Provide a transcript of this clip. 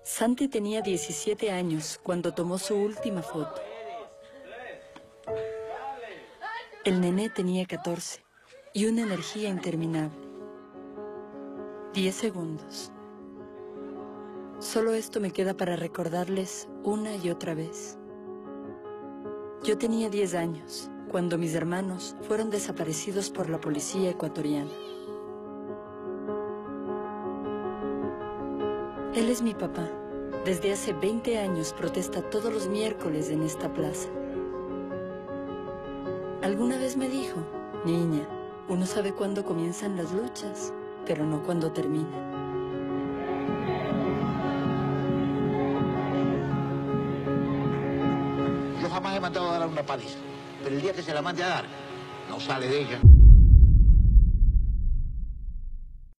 Santi tenía 17 años cuando tomó su última foto. El nené tenía 14 y una energía interminable. 10 segundos. Solo esto me queda para recordarles una y otra vez. Yo tenía 10 años cuando mis hermanos fueron desaparecidos por la policía ecuatoriana. Él es mi papá. Desde hace 20 años protesta todos los miércoles en esta plaza. Alguna vez me dijo, niña, uno sabe cuándo comienzan las luchas, pero no cuándo terminan. Yo jamás he mandado a dar una paliza, pero el día que se la mande a dar, no sale de ella.